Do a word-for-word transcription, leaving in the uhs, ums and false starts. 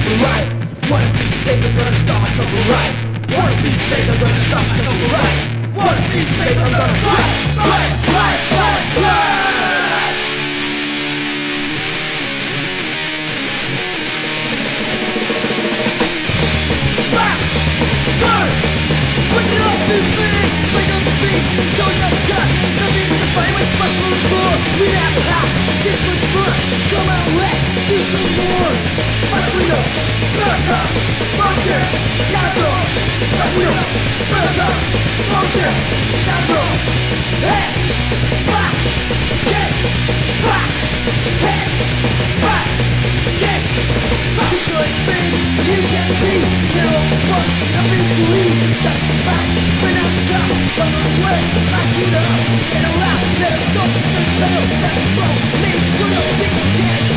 right. One of these days I'm gonna start myself right. One of these days I'm gonna start myself right. One of these days I'm gonna right, right, right, right, right. Slap, burn, bring it up to me, bring up the beat, don't have time, nothing to fight with much more for. We never have this much fun, come out west, do some more. My freedom, America, function, capital. My freedom, America, function, capital. Hey, back, get, back, hey, back, get. Back to the thing you can see. Kill, push, nothing to leave. Just back, bring out the top, from the way. Back it up, get around, let it go. Let it go, let it go. Make sure you think again.